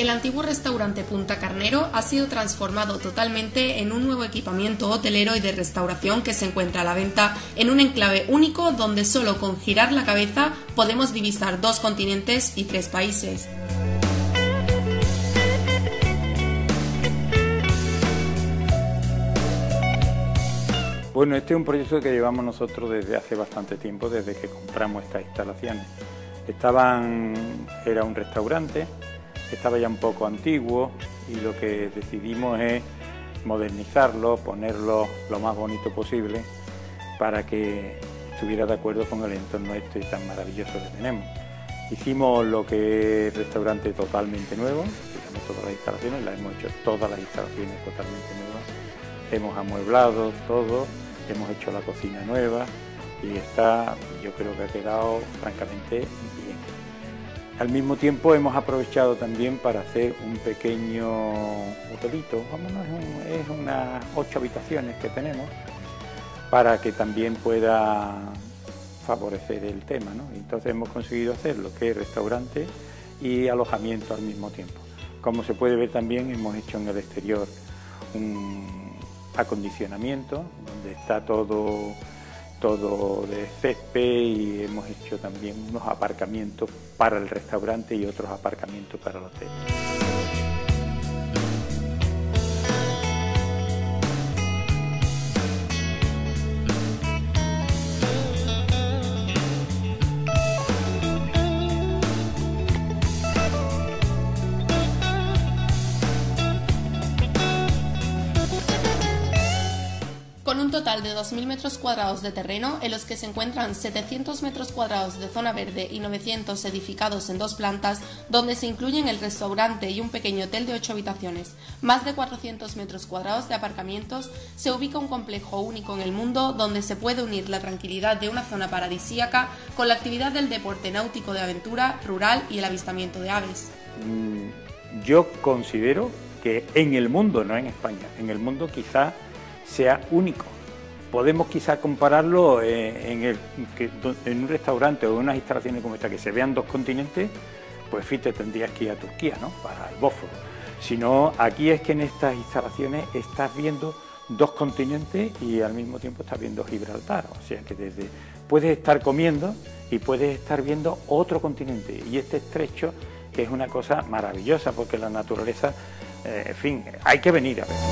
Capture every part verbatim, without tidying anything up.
El antiguo restaurante Punta Carnero ha sido transformado totalmente en un nuevo equipamiento hotelero y de restauración que se encuentra a la venta en un enclave único donde solo con girar la cabeza podemos divisar dos continentes y tres países. Bueno, este es un proyecto que llevamos nosotros desde hace bastante tiempo, desde que compramos estas instalaciones. Estaban, era un restaurante, estaba ya un poco antiguo y lo que decidimos es modernizarlo, ponerlo lo más bonito posible para que estuviera de acuerdo con el entorno este tan maravilloso que tenemos. Hicimos lo que es restaurante totalmente nuevo, hicimos todas las instalaciones, las hemos hecho todas las instalaciones totalmente nuevas, hemos amueblado todo, hemos hecho la cocina nueva y está, yo creo que ha quedado francamente bien. Al mismo tiempo hemos aprovechado también para hacer un pequeño hotelito, vámonos, es, un, es unas ocho habitaciones que tenemos, para que también pueda favorecer el tema, ¿no? Entonces hemos conseguido hacer lo que es restaurante y alojamiento al mismo tiempo. Como se puede ver también hemos hecho en el exterior un acondicionamiento donde está todo, todo de césped y hemos hecho también unos aparcamientos para el restaurante y otros aparcamientos para el hotel. Con un total de dos mil metros cuadrados de terreno, en los que se encuentran setecientos metros cuadrados de zona verde y novecientos edificados en dos plantas, donde se incluyen el restaurante y un pequeño hotel de ocho habitaciones, más de cuatrocientos metros cuadrados de aparcamientos, se ubica un complejo único en el mundo donde se puede unir la tranquilidad de una zona paradisíaca con la actividad del deporte náutico de aventura, rural y el avistamiento de aves. Yo considero que en el mundo, no en España, en el mundo quizá sea único. Podemos quizás compararlo eh, en, el, que, en un restaurante o en unas instalaciones como esta, que se vean dos continentes, pues fíjate, tendrías que ir a Turquía, ¿no?, para el Bósforo. Si no, aquí es que en estas instalaciones estás viendo dos continentes y al mismo tiempo estás viendo Gibraltar, o sea que desde puedes estar comiendo y puedes estar viendo otro continente, y este estrecho que es una cosa maravillosa porque la naturaleza, eh, en fin, hay que venir a ver.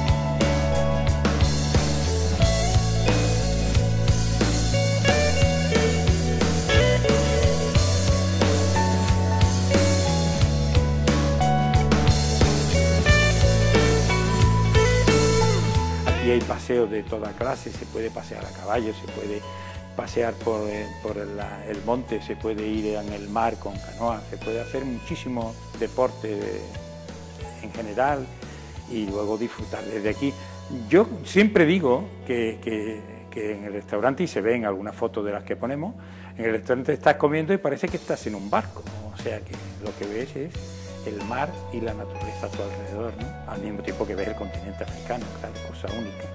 Aquí hay paseos de toda clase, se puede pasear a caballo, se puede pasear por, eh, por la, el monte, se puede ir en el mar con canoa, se puede hacer muchísimo deporte de, en general y luego disfrutar desde aquí. Yo siempre digo que, que, que en el restaurante, y se ven algunas fotos de las que ponemos, en el restaurante estás comiendo y parece que estás en un barco, o sea que lo que ves es el mar y la naturaleza a tu alrededor, ¿no?, al mismo tiempo que ves el continente africano, claro, cosa única.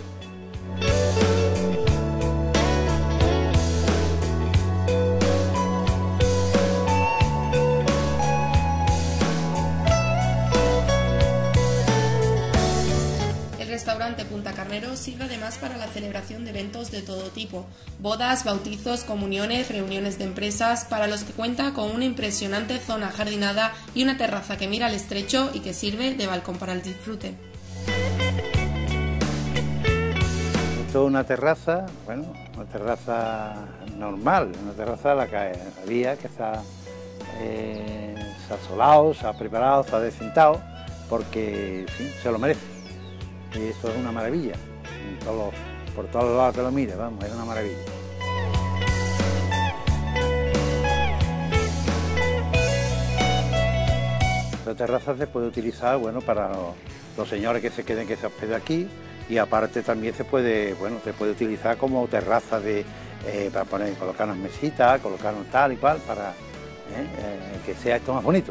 El restaurante Punta Carnero sirve además para la celebración de eventos de todo tipo, bodas, bautizos, comuniones, reuniones de empresas, para los que cuenta con una impresionante zona jardinada y una terraza que mira al estrecho y que sirve de balcón para el disfrute. Esto es una terraza, bueno, una terraza normal, una terraza la que había, que está, eh, se ha asolado, se ha preparado, se ha decintado, porque en fin, se lo merece. Y esto es una maravilla, todo, por todos los lados que lo mire, vamos, es una maravilla. La terraza se puede utilizar, bueno, para los, los señores que se queden, que se hospeden aquí, y aparte también se puede, bueno, se puede utilizar como terraza de, eh, para poner, colocar unas mesitas, colocar un tal y cual, para eh, eh, que sea esto más bonito.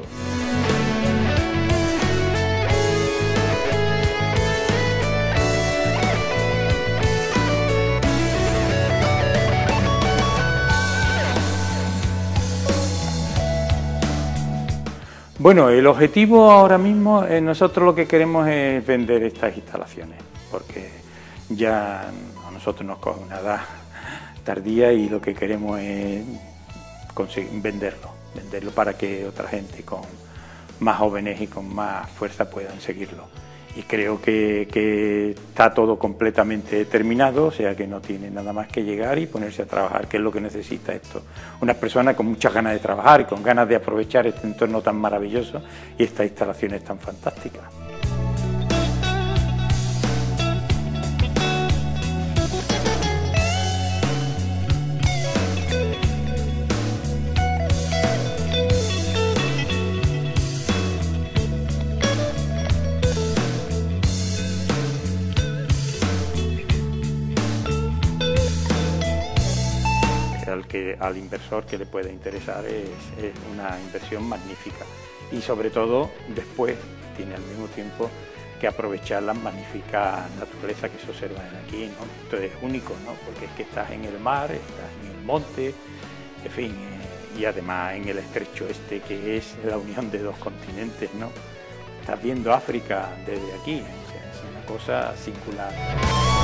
Bueno, el objetivo ahora mismo, eh, nosotros lo que queremos es vender estas instalaciones, porque ya a nosotros nos coge una edad tardía y lo que queremos es conseguir venderlo, venderlo para que otra gente con más jóvenes y con más fuerza puedan seguirlo. Y creo que, que está todo completamente terminado, o sea que no tiene nada más que llegar y ponerse a trabajar, que es lo que necesita esto. Una persona con muchas ganas de trabajar y con ganas de aprovechar este entorno tan maravilloso y estas instalaciones tan fantásticas. Al, que, al inversor que le puede interesar es, es una inversión magnífica y sobre todo después tiene al mismo tiempo que aprovechar la magnífica naturaleza que se observa aquí, ¿no? Esto es único, ¿no? Porque es que estás en el mar, estás en el monte, en fin, eh, y además en el estrecho este que es la unión de dos continentes, ¿no? Estás viendo África desde aquí, o sea, es una cosa singular.